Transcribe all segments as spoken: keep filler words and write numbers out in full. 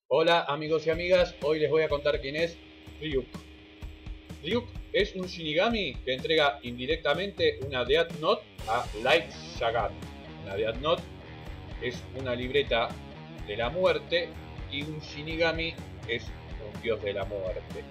Hola amigos y amigas, hoy les voy a contar quién es Ryuk. Ryuk es un Shinigami que entrega indirectamente una Death Note a Light Yagami. Una Death Note es una libreta de la muerte y un Shinigami es un dios de la muerte.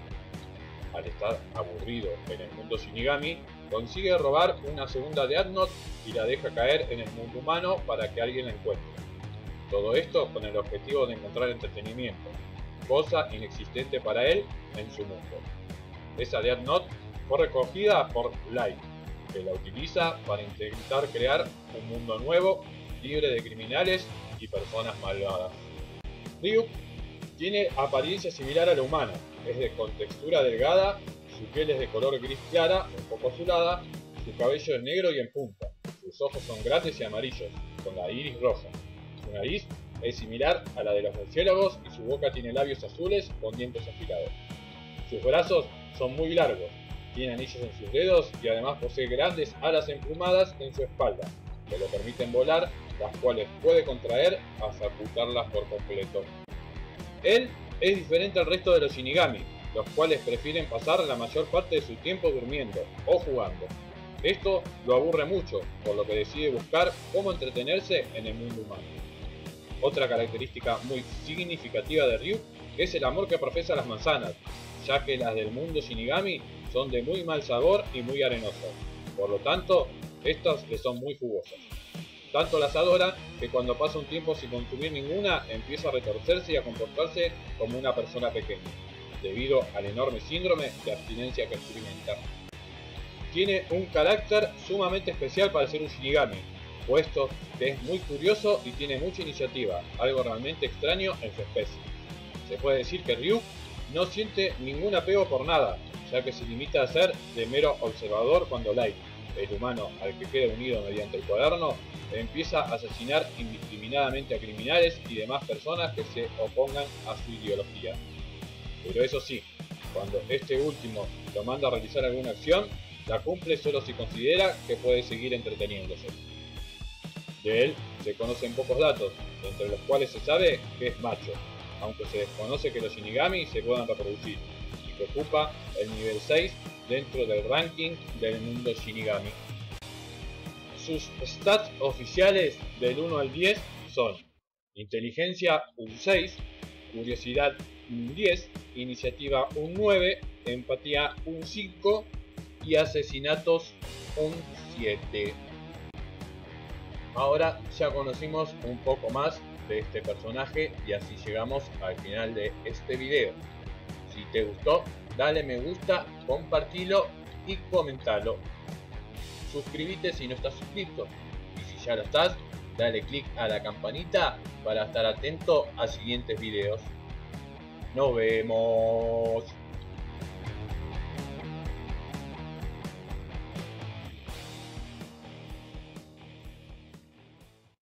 Al estar aburrido en el mundo Shinigami, consigue robar una segunda Death Note y la deja caer en el mundo humano para que alguien la encuentre. Todo esto con el objetivo de encontrar entretenimiento, cosa inexistente para él en su mundo. Esa Death Note fue recogida por Light, que la utiliza para intentar crear un mundo nuevo, libre de criminales y personas malvadas. Ryuk tiene apariencia similar a la humana, es de contextura delgada, su piel es de color gris clara, un poco azulada, su cabello es negro y en punta, sus ojos son grandes y amarillos, con la iris roja. Su nariz es similar a la de los murciélagos y su boca tiene labios azules con dientes afilados. Sus brazos son muy largos, tiene anillos en sus dedos y además posee grandes alas emplumadas en su espalda, que le permiten volar, las cuales puede contraer hasta ocultarlas por completo. Él es diferente al resto de los Shinigami, los cuales prefieren pasar la mayor parte de su tiempo durmiendo o jugando. Esto lo aburre mucho, por lo que decide buscar cómo entretenerse en el mundo humano. Otra característica muy significativa de Ryuk es el amor que profesa a las manzanas, ya que las del mundo Shinigami son de muy mal sabor y muy arenosas, por lo tanto, estas le son muy jugosas. Tanto las adora que cuando pasa un tiempo sin consumir ninguna, empieza a retorcerse y a comportarse como una persona pequeña, debido al enorme síndrome de abstinencia que experimenta. Tiene un carácter sumamente especial para ser un Shinigami, puesto que es muy curioso y tiene mucha iniciativa, algo realmente extraño en su especie. Se puede decir que Ryuk no siente ningún apego por nada, ya que se limita a ser de mero observador cuando Light, el humano al que queda unido mediante el cuaderno, empieza a asesinar indiscriminadamente a criminales y demás personas que se opongan a su ideología. Pero eso sí, cuando este último lo manda a realizar alguna acción, la cumple solo si considera que puede seguir entreteniéndose. De él se conocen pocos datos, entre los cuales se sabe que es macho, aunque se desconoce que los Shinigami se puedan reproducir, y que ocupa el nivel seis dentro del ranking del mundo Shinigami. Sus stats oficiales del uno al diez son Inteligencia un seis, Curiosidad un diez, Iniciativa un nueve, Empatía un cinco y Asesinatos un siete. Ahora ya conocimos un poco más de este personaje y así llegamos al final de este video. Si te gustó, dale me gusta, compartilo y comentalo. Suscríbete si no estás suscrito y si ya lo estás, dale click a la campanita para estar atento a siguientes videos. Nos vemos.